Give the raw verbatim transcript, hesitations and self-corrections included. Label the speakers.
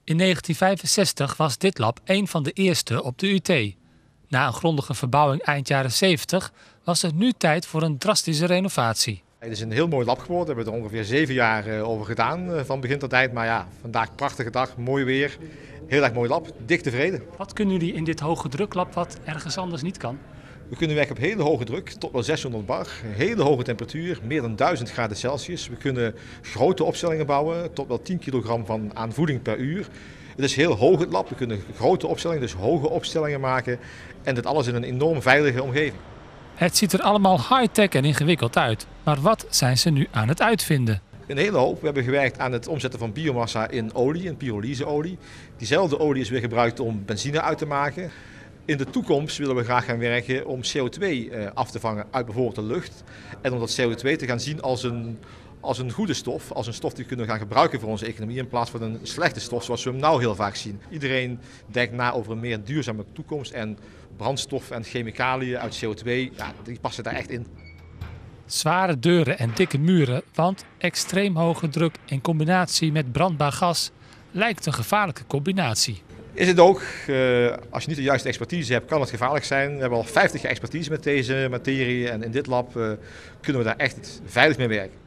Speaker 1: In negentien vijfenzestig was dit lab een van de eerste op de U T. Na een grondige verbouwing eind jaren zeventig was het nu tijd voor een drastische renovatie.
Speaker 2: Het is een heel mooi lab geworden. We hebben er ongeveer zeven jaar over gedaan, van begin tot eind. Maar ja, vandaag prachtige dag, mooi weer. Heel erg mooi lab, dik tevreden.
Speaker 1: Wat kunnen jullie in dit hoge druklab wat ergens anders niet kan?
Speaker 2: We kunnen werken op hele hoge druk, tot wel zeshonderd bar. Hele hoge temperatuur, meer dan duizend graden Celsius. We kunnen grote opstellingen bouwen, tot wel tien kilogram van aanvoeding per uur. Het is heel hoog het lab. We kunnen grote opstellingen, dus hoge opstellingen maken. En dit alles in een enorm veilige omgeving.
Speaker 1: Het ziet er allemaal high-tech en ingewikkeld uit. Maar wat zijn ze nu aan het uitvinden?
Speaker 2: Een hele hoop. We hebben gewerkt aan het omzetten van biomassa in olie, in pyrolyseolie. Diezelfde olie is weer gebruikt om benzine uit te maken. In de toekomst willen we graag gaan werken om C O twee af te vangen uit bijvoorbeeld de lucht. En om dat C O twee te gaan zien als een, als een goede stof, als een stof die we kunnen gaan gebruiken voor onze economie in plaats van een slechte stof zoals we hem nou heel vaak zien. Iedereen denkt na over een meer duurzame toekomst en brandstof en chemicaliën uit C O twee, ja, die passen daar echt in.
Speaker 1: Zware deuren en dikke muren, want extreem hoge druk in combinatie met brandbaar gas lijkt een gevaarlijke combinatie.
Speaker 2: Is het ook, uh, als je niet de juiste expertise hebt, kan het gevaarlijk zijn. We hebben al vijftig jaar expertise met deze materie en in dit lab uh, kunnen we daar echt veilig mee werken.